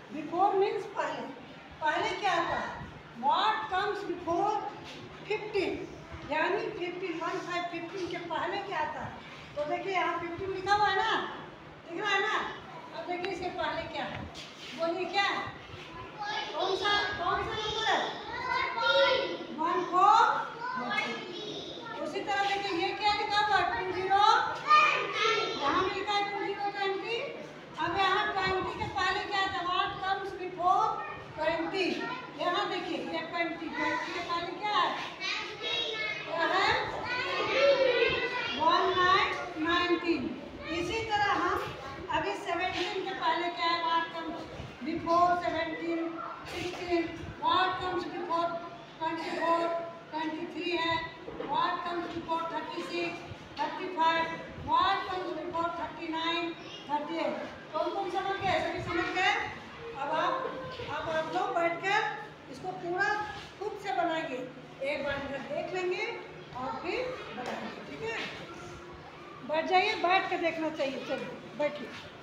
Before means पहले, पहले क्या था? व्हाट कम्स बिफोर 15, यानी 15 के पहले क्या था? तो देखिए यहाँ 15 लिखा हुआ है ना, दिख रहा है ना? अब देखिए इसके पहले क्या है, बोलिए क्या है? कौन सा नंबर है? 14। उसी तरह देखिए ये क्या लिखा हुआ है? 20, यहाँ भी लिखा है 2020। अब यहाँ 20 के पहले क्या था? What comes before 20? यहाँ देखिए ये 20 के पहले क्या है? क्या है? 1919। इसी तरह हम अभी 17 के पहले क्या है? What comes before 17, 16। What comes before 24, 23 है। What comes before 36, 35। What comes before 39, 38। कौन समझ गए? सभी समझ गए? अब आप लोग बैठकर इसको पूरा खुद से बनाएंगे, एक बार इधर देख लेंगे और फिर बनाएंगे, ठीक है? बैठ जाइए, बैठ कर देखना चाहिए। चलिए बैठिए।